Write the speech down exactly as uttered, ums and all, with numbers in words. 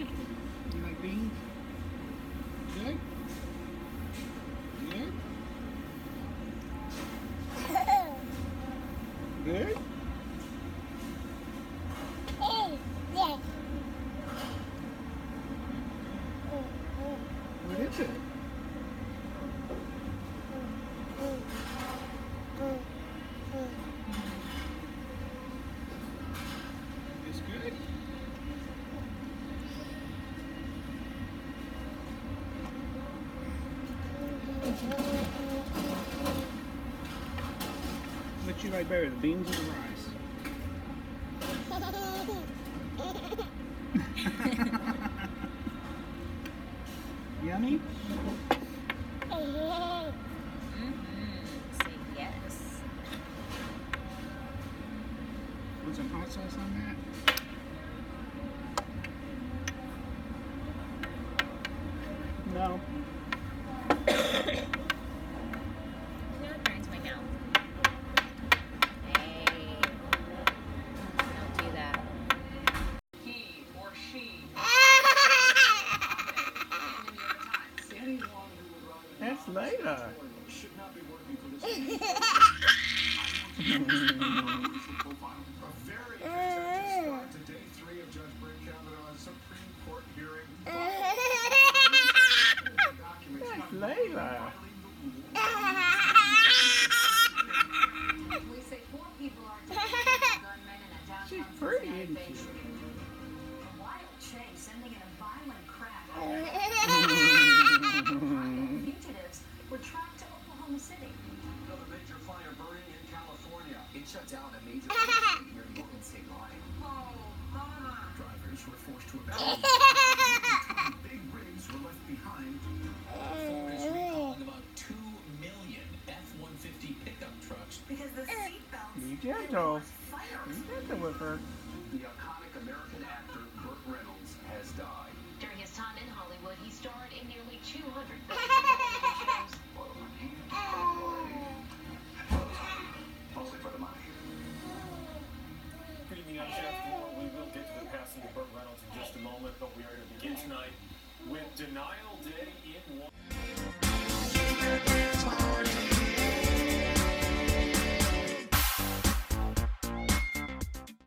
You like beans? Good? Good? Good? What is it? It's good? What you like better, the beans or the rice? Yummy? Mm-hmm. Say yes. Want some hot sauce on that? No. No, it burns my mouth. Hey. Don't do that. He or she. That's Layla. Should not be working for this. A very contentious start to day three of Judge Brett Kavanaugh's Supreme Court hearing. That's Layla. We say four people are dead, gunmen in a downtown She's pretty, isn't she? A wild chase sending in a violent crash. Fugitives were tracked to Oklahoma City. Another major fire burning in California. It shut down a major highway near the Oregon state line. Oh, mama. Drivers were forced to evacuate. Big rigs were left behind. Ford is recalling about two million F one fifty pickup trucks Because the seatbelts Be gentle. caused fires. Be gentle with her. The iconic American actor Burt Reynolds has died. During his time in Hollywood, he starred in nearly two hundred television shows. Mostly for the money. Good evening, I'm Jeff Moore. We will get to the passing of Burt Reynolds in just a moment, but we are going to begin tonight with Denial Day in one.